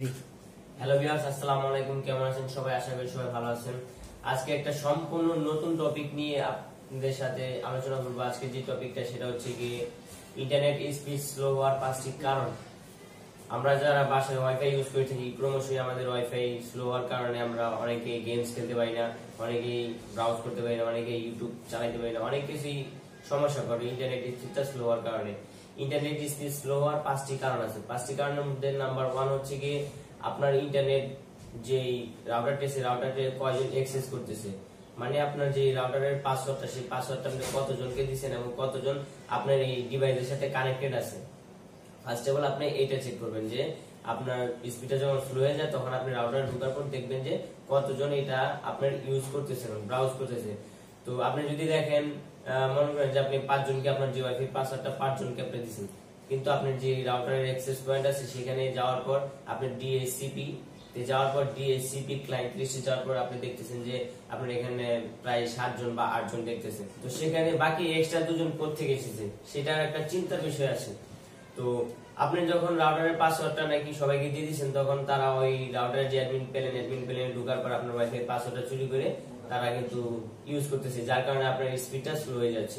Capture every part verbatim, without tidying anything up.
Hello viewers, আসসালামু আলাইকুম। কেমন আছেন সবাই? আশা করি সবাই ভালো আছেন। আজকে একটা সম্পূর্ণ নতুন টপিক নিয়ে আপনাদের সাথে আলোচনা করব। আজকে যে টপিকটা সেটা হচ্ছে কি ইন্টারনেট স্পিড স্লো হওয়ার পাঁচটি কারণ। আমরা যারা বাসায় ওয়াইফাই ইউজ করে থাকি, ক্রমশই আমাদের ওয়াইফাই স্লো হওয়ার কারণে আমরা অনেকে গেমস খেলতে পারি না, অনেকেই ব্রাউজ করতে পারি না, অনেকে ইউটিউব চালাতে পারি না, অনেক কিছুই সমস্যা করে ইন্টারনেট স্পিডটা স্লো হওয়ার কারণে। ইন্টারনেট স্পিড স্লো হওয়ার পাঁচটি কারণ আছে। পাঁচটি কারণের মধ্যে নাম্বার ওয়ান হচ্ছে কি আপনার ইন্টারনেট যে রাউটারটা আছে রাউটারটা কয়জন অ্যাক্সেস করতেছে, মানে আপনার যে রাউটারের পাসওয়ার্ডটা সেই পাসওয়ার্ডটা আপনি কতজনকে দিচ্ছেন এবং কতজন আপনার এই ডিভাইসের সাথে কানেক্টেড আছে। ফার্স্ট অফ অল আপনি এটা চেক করবেন যে আপনার স্পিডটা যখন স্লো হয়ে যায় তখন আপনি রাউটারে ঢোকার পর দেখবেন যে কতজন এটা আপনার ইউজ করতেছে, ব্রাউজ করতেছে। তো আপনি যদি দেখেন মনে করেন যে আপনি পাঁচজনকে আপনার যে ওয়াইফাই পাসওয়ার্ডটা পাঁচজনকে আপনি দিচ্ছেন, কিন্তু আপনার যে রাউটারের অ্যাক্সেস পয়েন্ট আছে সেখানে যাওয়ার পর আপনি ডিএসসিপি তে যাওয়ার পর ডিএসসিপি ক্লায়েন্ট লিস্টে যাওয়ার পর আপনি দেখতেছেন যে আপনার এখানে প্রায় সাতজন বা আটজন দেখতেছেন। তো সেখানে বাকি এক্সট্রা দুজন কোত্থেকে এসেছে সেটার একটা চিন্তার বিষয় আছে। তো আপনি যখন রাউটারের পাসওয়ার্ডটা নাকি সবাইকে দিয়ে দিচ্ছেন তখন তারা ওই রাউটারের যে অ্যাডমিন প্যানেল অ্যাডমিন প্যানেলে ঢোকার পর আপনার ওয়াইফাই পাসওয়ার্ডটা চুরি করে তারা কিন্তু ইউজ করতেছে, যার কারণে আপনার স্পিডটা স্লো হয়ে যাচ্ছে।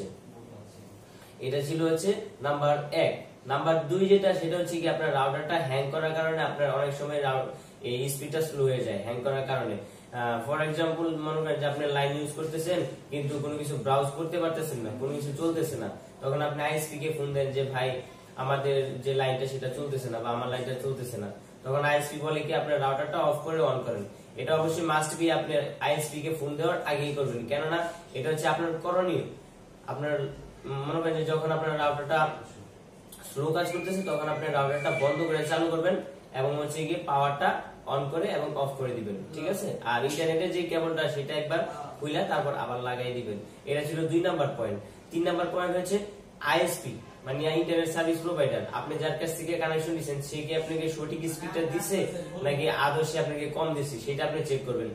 এটা ছিল হচ্ছে নাম্বার এক। নাম্বার দুই যেটা সেটা হচ্ছে কি আপনার রাউটারটা হ্যাং করার কারণে আপনার অনেক সময় এই স্পিডটা স্লো হয়ে যায় হ্যাং করার কারণে। ফর এক্সাম্পল মনে করেন যে আপনি লাইন ইউজ করতেছেন কিন্তু কোনো কিছু ব্রাউজ করতে পারতেছেন না, কোনো কিছু চলতেছে না, তখন আপনি আইএসপি কে ফোন দেন যে ভাই আমাদের যে লাইনটা সেটা চলতেছে না বা আমার লাইনটা চলতেছে না। তখন আইএসপি বলে কি আপনার রাউটারটা অফ করে অন করেন। এটা অবশ্যই মাস্ট বি আপনি আইএসপি কে ফোন দেওয়ার আগেই করবেন, কেননা এটা হচ্ছে আপনার করণীয়। আপনার মনে করেন যে যখন আপনার রাউটারটা স্লো কাজ করতেছে তখন আপনি রাউটারটা বন্ধ করে চালু করবেন এবং হচ্ছে গিয়ে পাওয়ারটা অন করে এবং অফ করে দিবেন, ঠিক আছে? আর ইন্টারনেটের যে কেবলটা সেটা একবার খুলে তারপর আবার লাগাই দিবেন। এটা ছিল দুই নাম্বার পয়েন্ট। তিন নাম্বার পয়েন্ট হচ্ছে আইএসপি মানে ইন্টারনেট সার্ভিস প্রোভাইডার। আপনি যার কাছ থেকে কানেকশন দিচ্ছেন সে কি আপনাকে সঠিক স্পিডটা দিচ্ছে নাকি আদর্শে আপনাকে কম দিচ্ছে সেটা আপনি চেক করবেন।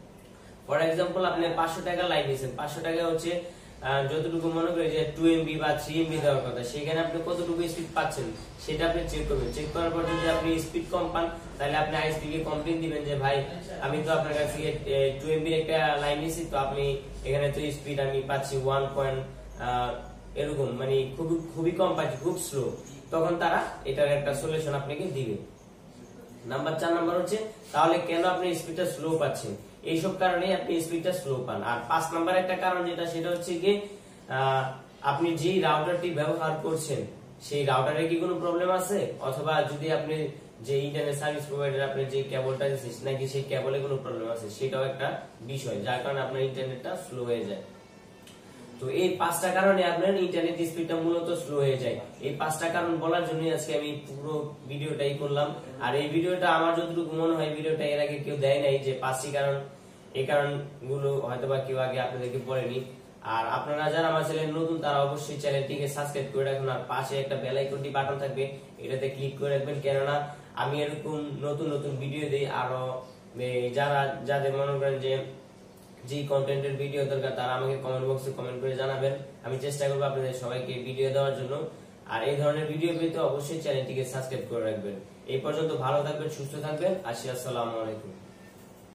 ফর এক্সাম্পল আপনি পাঁচশো টাকা লাইন দিচ্ছেন, পাঁচশো টাকা হচ্ছে যতটুকু মনে করি যে টু এমবি বা থ্রি এমবি দেওয়ার কথা, সেখানে আপনি কতটুকু স্পিড পাচ্ছেন সেটা আপনি চেক করবেন। চেক করার পর যদি আপনি স্পিড কম পান তাহলে আপনি আইএসপি কে কমপ্লেইন দিবেন যে ভাই আমি তো আপনার কাছ থেকে টু এমবির একটা লাইন নিয়েছি, তো আপনি এখানে তো স্পিড আমি পাচ্ছি ওয়ান পয়েন্ট এরকম, মানে খুবই খুবই কম পাচ্ছি, খুব স্লো। তখন তারা এটার একটা সলিউশন আপনাকে দিবে। নাম্বার চার নাম্বার হচ্ছে তাহলে কেন আপনি স্পিডটা স্লো পাচ্ছেন, এইসব কারণে আপনি স্পিডটা স্লো পান। আর পাঁচ নাম্বার একটা কারণ যেটা সেটা হচ্ছে কি আপনি যে রাউটারটি ব্যবহার করছেন সেই রাউটারে কি কোনো প্রবলেম আছে, অথবা যদি আপনি যে ইন্টারনেট সার্ভিস প্রোভাইডার আপনি যে কেবলটা দিচ্ছেন নাকি সেই কেবলে কোনো প্রবলেম আছে, সেটাও একটা বিষয় যার কারণে আপনার ইন্টারনেটটা স্লো হয়ে যায়। তো এই পাঁচটা কারণে আপনার ইন্টারনেট স্পিডটা মূলত স্লো হয়ে যায়। এই পাঁচটা কারণ বলার জন্য আজকে আমি পুরো ভিডিওটাই করলাম। আর এই ভিডিওটা আমার যতটুকু মনে হয় ভিডিওটা এর আগে কেউ দেয় নাই, যে পাঁচটি কারণ, এই কারণগুলো হয়তোবা কেউ আগে আপনাদেরকে বলেনি। আর আপনারা যারা আমার চ্যানেল নতুন তারা অবশ্যই চ্যানেলটিকে সাবস্ক্রাইব করে রাখুন, আর পাশে একটা বেল আইকনটি বাটন থাকবে এটাতে ক্লিক করে রাখবেন, কেননা আমি এরকম নতুন নতুন ভিডিও দিই। আরো যারা যাদের মনে করেন যে যে কন্টেন্টের ভিডিও দরকার তারা আমাকে কমেন্ট বক্সে কমেন্ট করে জানাবেন, আমি চেষ্টা করবো আপনাদের সবাইকে ভিডিও দেওয়ার জন্য। আর এই ধরনের ভিডিও পেতে অবশ্যই চ্যানেলটিকে সাবস্ক্রাইব করে রাখবেন। এই পর্যন্ত ভালো থাকবেন, সুস্থ থাকবেন, আসি, আসসালামু আলাইকুম।